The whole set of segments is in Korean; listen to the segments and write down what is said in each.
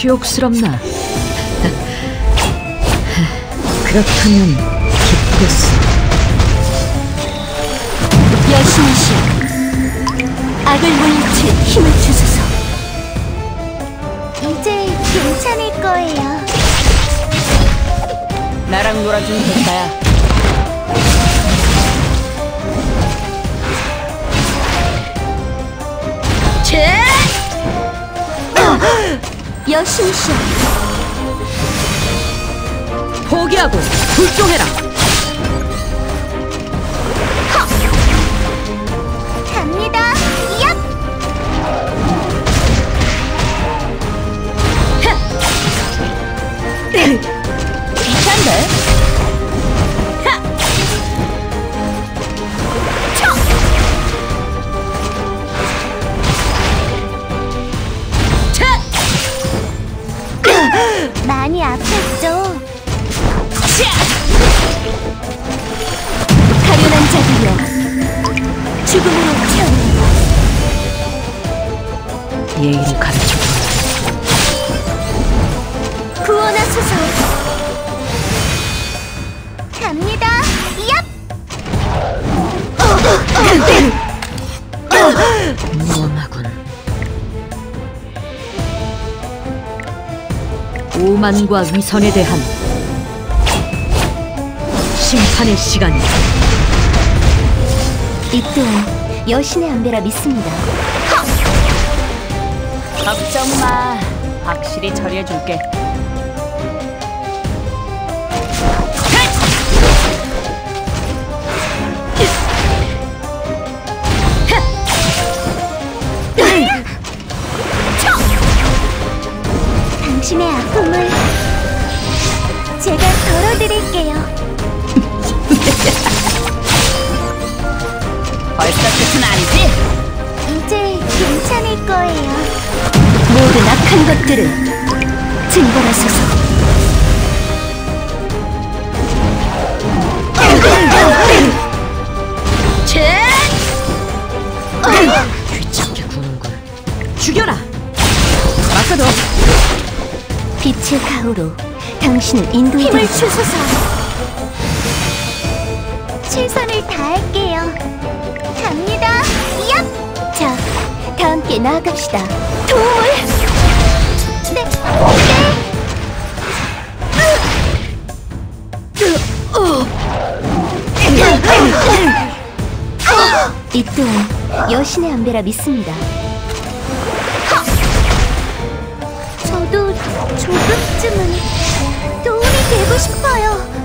치욕스럽나? 그렇다면 기쁘겠어. 여신이시여, 악을 물리칠 힘을 주소서. 이제 괜찮을 거예요. 나랑 놀아준 대가야. 여신이시여, 포기하고 불종해라. 갑니다. 얍! 귀찮네. 많이 아팠죠? 가련한 자들여, 죽음으로 태어나 예의를 가르쳐줘. 구원하소서. 갑니다. 얍! 무엄하군. 오만과 위선에 대한 심판의 시간이다. 이 또한 여신의 안배라 믿습니다. 걱정 마. 확실히 처리해줄게. 당신의 아픔을 제가 덜어드릴게요. 벌써 끝은 아니지? 이제 괜찮을 거예요. 모든 악한 것들을 징벌하소서. 귀찮게 구는걸. 죽여라. 맞서도. 빛의 가호로 당신을 인도해 힘을 주소서. 최선을 다할게요. 갑니다. 얍! 자, 다 함께 나아갑시다. 도움을. 네, 이 또한 여신의 안배라 믿습니다. 저도 조금쯤은 도움이 되고 싶어요.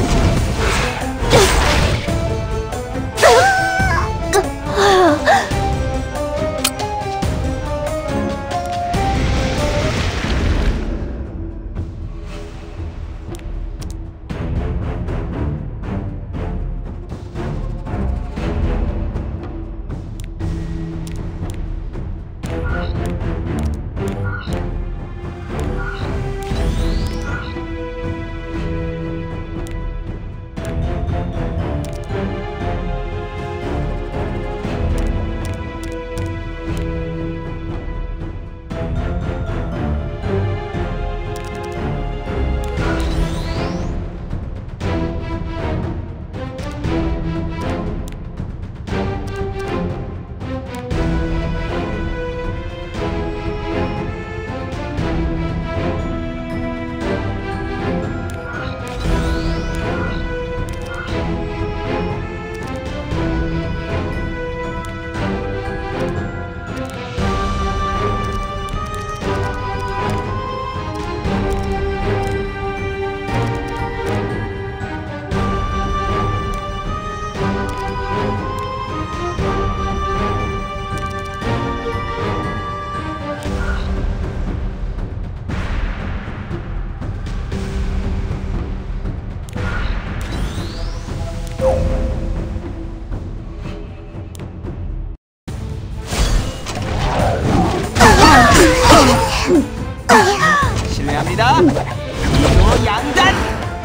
실례합니다. 이거 양단.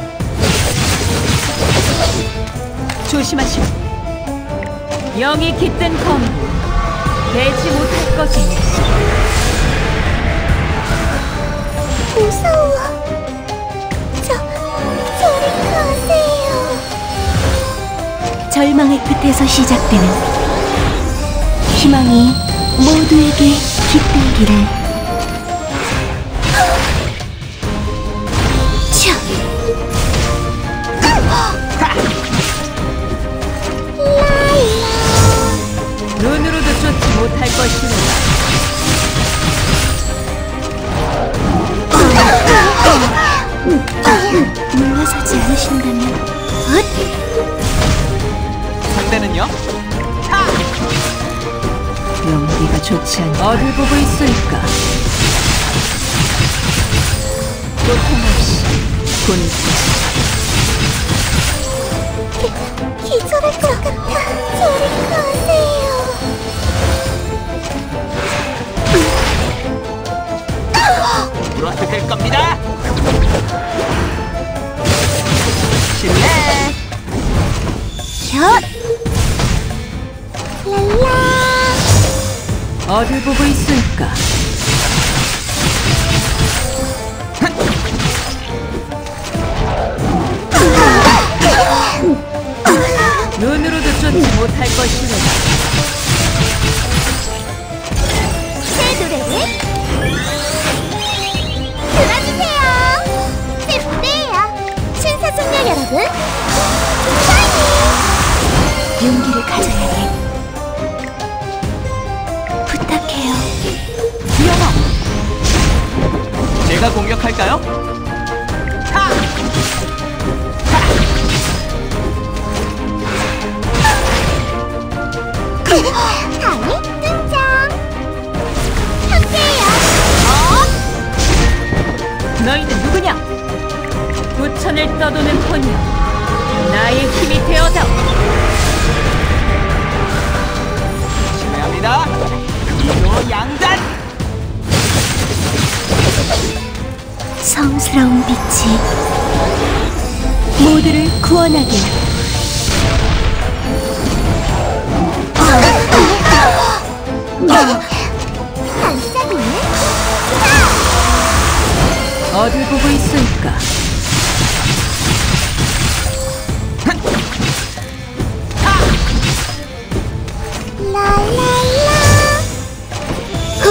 조심하시오. 영이 깃든 검 내지 못할 것입니다. 무서워. 저리 가세요. 절망의 끝에서 시작되는 희망이 모두에게 깃들기를. 눈으로도 쫓지 못할 것이오. 물러서지 않으신다면 상대는요? 연기가 좋지 않니? 어딜 보고 있을까? 고통없이 군포시. 기절할 것 같아. 저리 가세요. 물어뜯을 겁니다. 실례. 샷! 랄라! 어딜 보고 있을까? 눈으로도 쫓지 못할 것이오. 제 노래를 들어주세요. 제 무대예요. 신사숙녀 여러분, 파이팅! 용기를 가져야 해. 부탁해요. 위험하. 제가 공격할까요? 다이 등장. 함께해요. 너희는 누구냐? 부천을 떠도는 혼이여, 나의 힘이 되어다. 실례합니다. 이도 양단. 성스러운 빛이 모두를 구원하길. 반짝이네. 어딜 보고 있을까? 라라라. 후.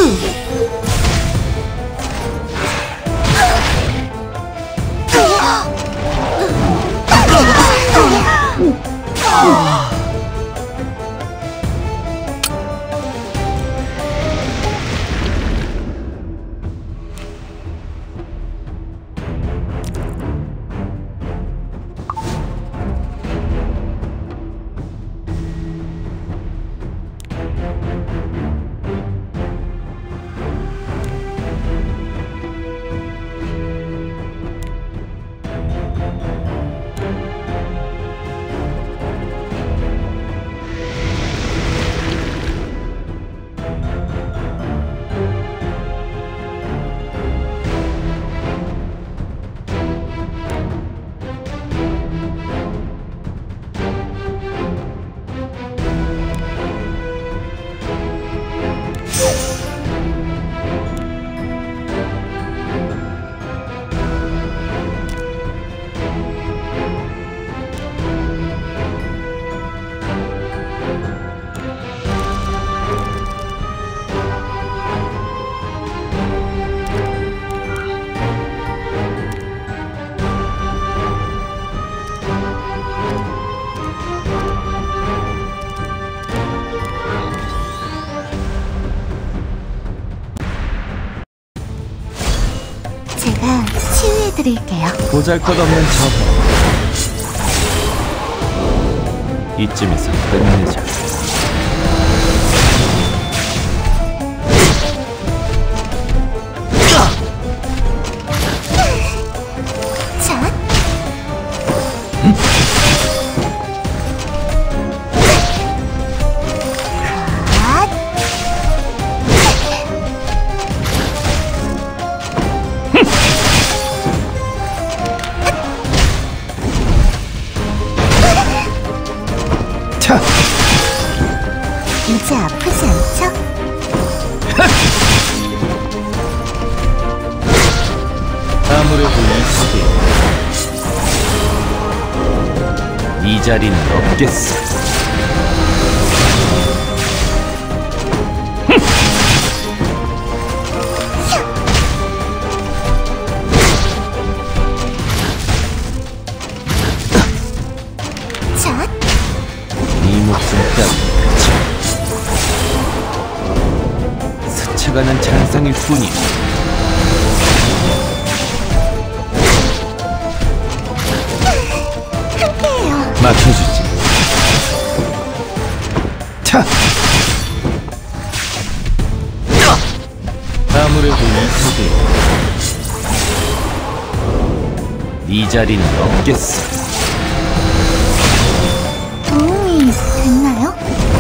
제가 치유해드릴게요. 보잘것없는 저거 이쯤에서 끝내자. 자, 차! 이제 아프지 않죠? 이 자리는 없겠어. 자, 이 목숨 따위 스쳐가는 잔상일 뿐이야. 함께해요. 맞춰주지. 차! 아무래도 이 세계에 이 자리는 없겠어. 도움이 됐나요?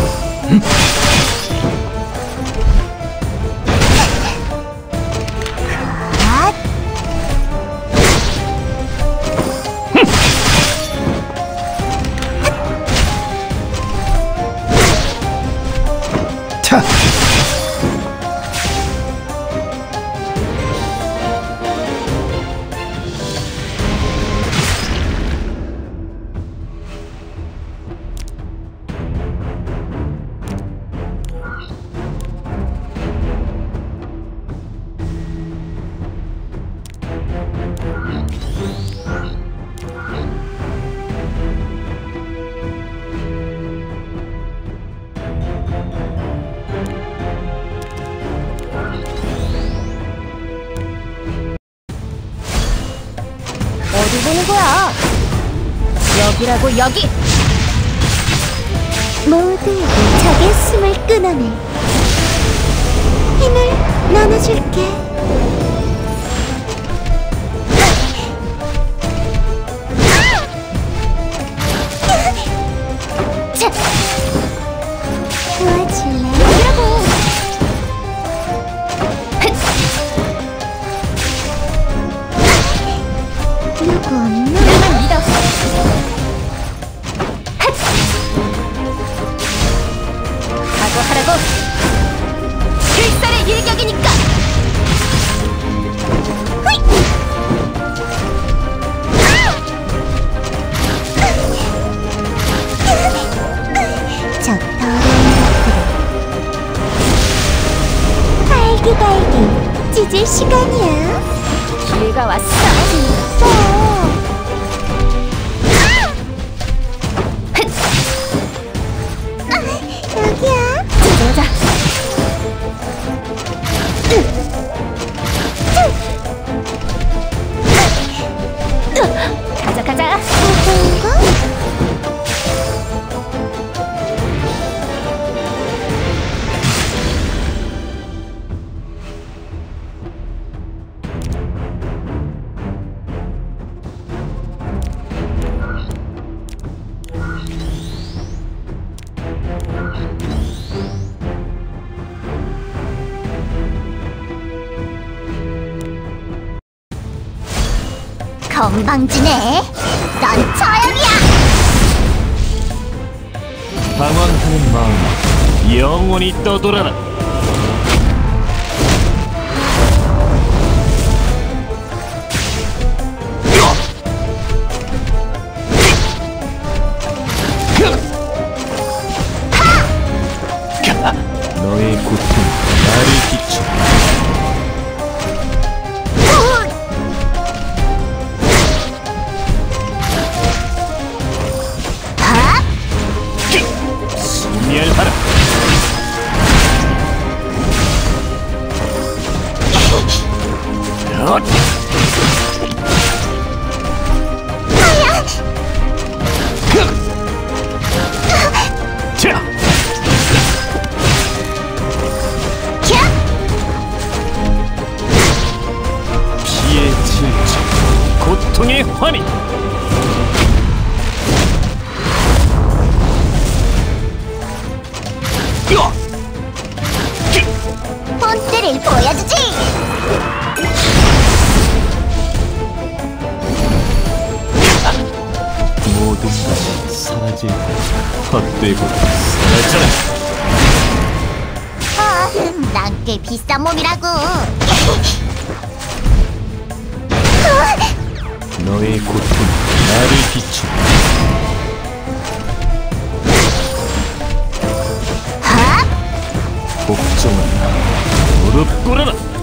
아, 차! 어디 보는 거야? 여기라고, 여기! 모두에게 적의 숨을 끊어내. 힘을 나눠줄게. 자, 도와줄래? 여기라고! 누구 없나? 나만 믿어. 각오하라고. 필살의 일격이니까. 후이! 저 더러운 것들을 발기발기 찢을 시간이야. 기회가 왔어. 여기야. 들어오자. 가자, 가자. 어떤가? 건방지네. 넌 처형이야. 방황하는 마음 영원히 떠돌아라. 너의 고통 나를 비추. 소멸하라. 자. 피의 질주, 고통의 환희. 본때를 보여주지. 모든 것이 사라질 것 헛되고 사라져라. 난 꽤 비싼 몸이라고. 너의 고통 나를 비추. 복종은 무릎 꿇어라.